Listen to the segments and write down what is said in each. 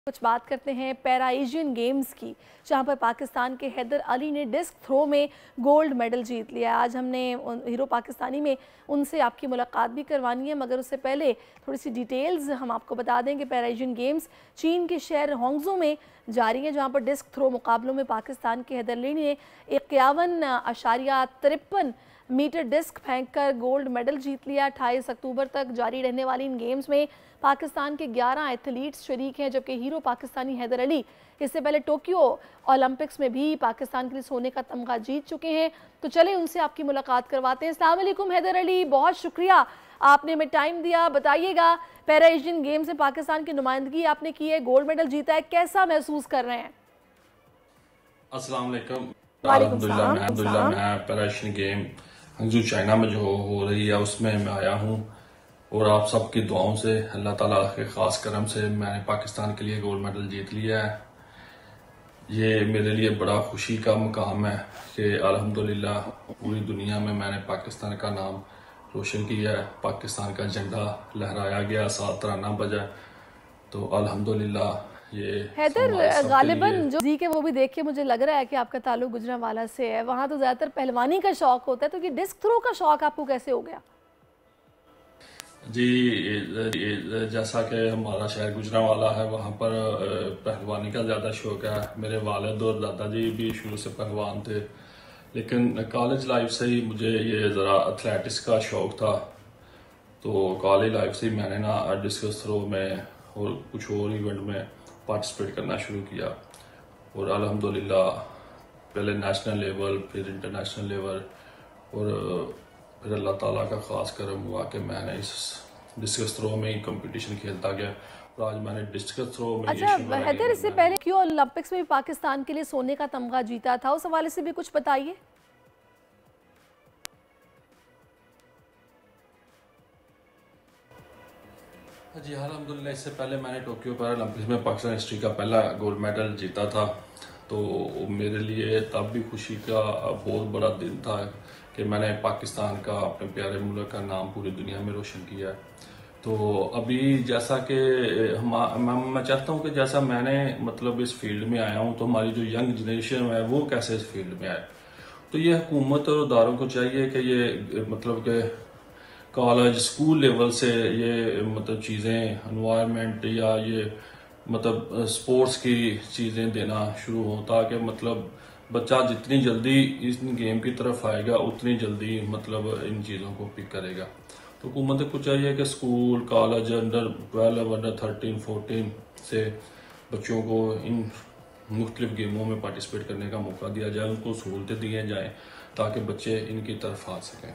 कुछ बात करते हैं पैरा एशियन गेम्स की, जहां पर पाकिस्तान के हैदर अली ने डिस्क थ्रो में गोल्ड मेडल जीत लिया। आज हमने हीरो पाकिस्तानी में उनसे आपकी मुलाकात भी करवानी है, मगर उससे पहले थोड़ी सी डिटेल्स हम आपको बता दें कि पैरा एशियन गेम्स चीन के शहर होंगजो में जारी है, जहां पर डिस्क थ्रो मुकाबलों में पाकिस्तान के हैदर अली ने 51.53 मीटर डिस्क फेंककर गोल्ड मेडल जीत लिया। 28 अक्टूबर तक जारी रहने वाली इन गेम्स में पाकिस्तान के 11 एथलीट्स शरीक हैं, जबकि हीरो पाकिस्तानी हैदर अली इससे पहले टोक्यो ओलंपिक्स में भी पाकिस्तान के लिए सोने का तमगा जीत चुके हैं। तो चले उनसे आपकी मुलाकात करवाते हैं। अस्सलाम वालेकुम हैदर अली, बहुत शुक्रिया आपने हमें टाइम दिया। बताइएगा, पैरा एशियन गेम्स में पाकिस्तान की नुमाइंदगी आपने की है, गोल्ड मेडल जीता है, कैसा महसूस कर रहे हैं? अस्सलाम वालेकुम। अल्हम्दुलिल्लाह मैं para Asian game Hangzhou China में जो हो रही है उसमें मैं आया हूँ, और आप सबकी दुआओं से, अल्लाह ताला के खास करम से मैंने पाकिस्तान के लिए गोल्ड मेडल जीत लिया है। ये मेरे लिए बड़ा खुशी का मुकाम है कि अल्हम्दुलिल्लाह पूरी दुनिया में मैंने पाकिस्तान का नाम रोशन किया है, पाकिस्तान का झंडा लहराया गया, 7 तराना बजा। तो अल्हम्दुलिल्लाह ये हैदर गालिबन जो जी के वो भी देख के मुझे लग रहा है कि आपका ताल्लुक गुजरांवाला से है। वहाँ तो ज़्यादातर पहलवानी का शौक होता है, तो ये डिस्क थ्रो का शौक आपको कैसे हो गया? जी, जैसा कि हमारा शहर गुजरांवाला है, वहाँ पर पहलवानी का ज़्यादा शौक है। मेरे वालिद और दादाजी भी शुरू से पहलवान थे, लेकिन कॉलेज लाइफ से ही मुझे ये ज़रा एथलेटिक्स का शौक था। तो कॉलेज लाइफ से ही मैंने ना डिस्कस थ्रो में और कुछ और इवेंट में पार्टिसिपेट करना शुरू किया, और अल्हम्दुलिल्लाह पहले नेशनल लेवल, फिर इंटरनेशनल लेवल, और फिर अल्लाह ताला का खास करम हुआ कि मैंने इस डिस्कस थ्रो में ही कंपटीशन खेलता गया, और आज मैंने डिस्कस थ्रो में। अच्छा हैदर, इससे पहले क्यों ओलंपिक्स में भी पाकिस्तान के लिए सोने का तमगा जीता था, उस हवाले से भी कुछ बताइए। जी अल्हम्दुलिल्लाह, इससे पहले मैंने टोक्यो पैरालंपिक्स में पाकिस्तान हिस्ट्री का पहला गोल्ड मेडल जीता था। तो मेरे लिए तब भी खुशी का बहुत बड़ा दिन था कि मैंने पाकिस्तान का, अपने प्यारे मुल्क का नाम पूरी दुनिया में रोशन किया है। तो अभी जैसा कि मैं चाहता हूँ कि जैसा मैंने मतलब इस फील्ड में आया हूँ, तो हमारी जो यंग जनरेशन है वो कैसे इस फील्ड में आए। तो ये हुकूमत और इदारों को चाहिए कि ये मतलब कि कॉलेज स्कूल लेवल से ये मतलब चीज़ें, एनवायरनमेंट या ये मतलब स्पोर्ट्स की चीज़ें देना शुरू हो, ताकि मतलब बच्चा जितनी जल्दी इस गेम की तरफ आएगा उतनी जल्दी मतलब इन चीज़ों को पिक करेगा। तो हुकूमत को चाहिए कि स्कूल, कॉलेज, अंडर 12, अंडर 13, 14 से बच्चों को इन मुख्तलिफ गेमों में पार्टिसिपेट करने का मौका दिया जाए, उनको सहूलतें दी जाएँ ताकि बच्चे इनकी तरफ आ सकें।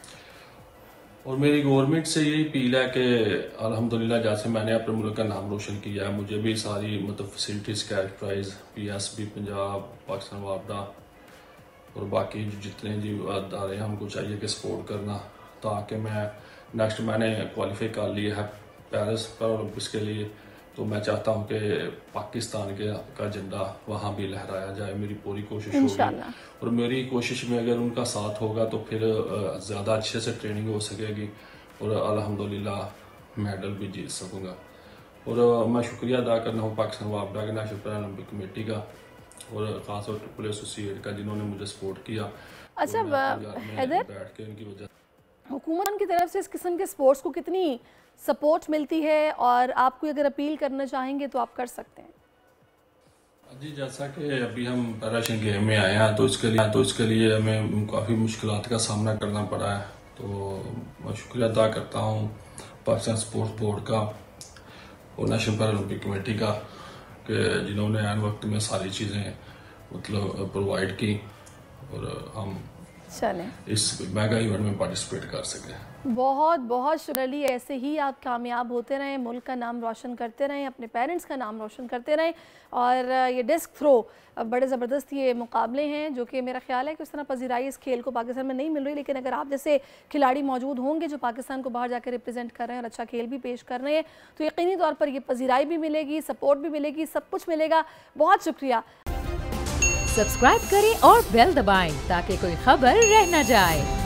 और मेरी गवर्नमेंट से यही अपील है कि अल्हम्दुलिल्लाह जैसे मैंने अपने मुल्क का नाम रोशन किया है, मुझे भी सारी मतलब facilities, cash prize, PSB Punjab, Pakistan वापडा और बाकी जितने जी अदारे हैं हमको चाहिए कि सपोर्ट करना, ताकि मैं नेक्स्ट मैंने क्वालिफाई कर लिया है पेरिस पैरालंपिक्स के लिए। तो मैं चाहता हूँ कि पाकिस्तान का झंडा वहाँ भी लहराया जाए। मेरी पूरी कोशिश होगी, और मेरी कोशिश में अगर उनका साथ होगा तो फिर ज़्यादा अच्छे से ट्रेनिंग हो सकेगी, और अल्हम्दुलिल्लाह मेडल भी जीत सकूँगा। और मैं शुक्रिया अदा करना हूँ पाकिस्तान वापडा के, नेशनल पैरालंपिक कमेटी का, और ख़ासतौर पर पुलिस एसोसिएट का, जिन्होंने मुझे सपोर्ट किया। अच्छा हैदर, बैठ के उनकी वजह हुकूमत की तरफ से इस किस्म के स्पोर्ट्स को कितनी सपोर्ट मिलती है, और आप कोई अगर अपील करना चाहेंगे तो आप कर सकते हैं। जी, जैसा कि अभी हम पैरा एशियन गेम में आए हैं, तो इसके लिए हमें काफ़ी मुश्किलात का सामना करना पड़ा है। तो मैं शुक्रिया अदा करता हूँ पाकिस्तान स्पोर्ट्स बोर्ड का और नेशनल पैरालंपिक कमेटी का, कि जिन्होंने ऐन वक्त में सारी चीज़ें मतलब प्रोवाइड की, और हम इस मेगा इवेंट में पार्टिसिपेट कर सके। बहुत बहुत शुक्रिया। ऐसे ही आप कामयाब होते रहें, मुल्क का नाम रोशन करते रहें, अपने पेरेंट्स का नाम रोशन करते रहें। और ये डिस्क थ्रो बड़े ज़बरदस्त ये मुकाबले हैं, जो कि मेरा ख्याल है कि उस तरह पजीराई इस खेल को पाकिस्तान में नहीं मिल रही, लेकिन अगर आप जैसे खिलाड़ी मौजूद होंगे जो पाकिस्तान को बाहर जाकर रिप्रेजेंट कर रहे हैं और अच्छा खेल भी पेश कर रहे हैं, तो यकीनी तौर पर ये पजीराई भी मिलेगी, सपोर्ट भी मिलेगी, सब कुछ मिलेगा। बहुत शुक्रिया। सब्सक्राइब करें और बेल दबाएं ताकि कोई खबर रह न जाए।